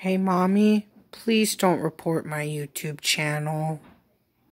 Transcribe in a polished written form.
Hey, Mommy, please don't report my YouTube channel.